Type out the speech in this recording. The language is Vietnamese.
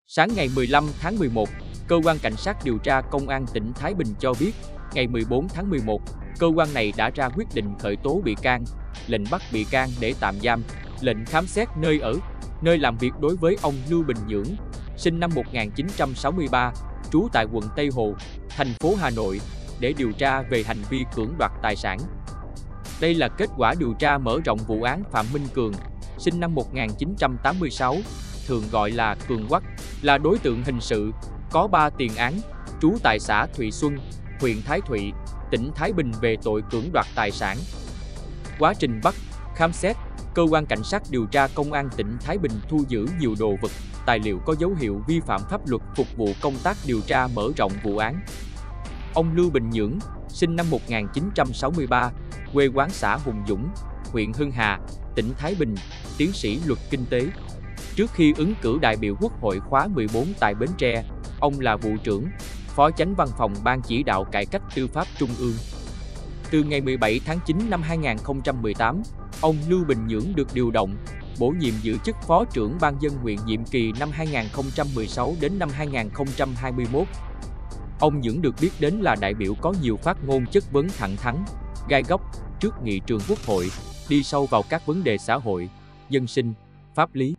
Sáng ngày 15 tháng 11, Cơ quan Cảnh sát điều tra Công an tỉnh Thái Bình cho biết, ngày 14 tháng 11, cơ quan này đã ra quyết định khởi tố bị can, lệnh bắt bị can để tạm giam, lệnh khám xét nơi ở, nơi làm việc đối với ông Lưu Bình Nhưỡng, sinh năm 1963, trú tại quận Tây Hồ, thành phố Hà Nội, để điều tra về hành vi cưỡng đoạt tài sản. Đây là kết quả điều tra mở rộng vụ án Phạm Minh Cường, sinh năm 1986, thường gọi là Cường Quắc, là đối tượng hình sự, có 3 tiền án, trú tại xã Thụy Xuân, huyện Thái Thụy, tỉnh Thái Bình về tội cưỡng đoạt tài sản. Quá trình bắt, khám xét, Cơ quan Cảnh sát điều tra Công an tỉnh Thái Bình thu giữ nhiều đồ vật, tài liệu có dấu hiệu vi phạm pháp luật phục vụ công tác điều tra mở rộng vụ án. Ông Lưu Bình Nhưỡng, sinh năm 1963, quê quán xã Hùng Dũng, huyện Hưng Hà, tỉnh Thái Bình, tiến sĩ luật kinh tế. Trước khi ứng cử đại biểu Quốc hội khóa 14 tại Bến Tre, ông là vụ trưởng, phó chánh văn phòng Ban chỉ đạo cải cách tư pháp Trung ương. Từ ngày 17 tháng 9 năm 2018, ông Lưu Bình Nhưỡng được điều động, bổ nhiệm giữ chức Phó trưởng Ban dân nguyện nhiệm kỳ năm 2016 đến năm 2021. Ông Nhưỡng được biết đến là đại biểu có nhiều phát ngôn chất vấn thẳng thắn, gai góc trước nghị trường Quốc hội, đi sâu vào các vấn đề xã hội, dân sinh, pháp lý.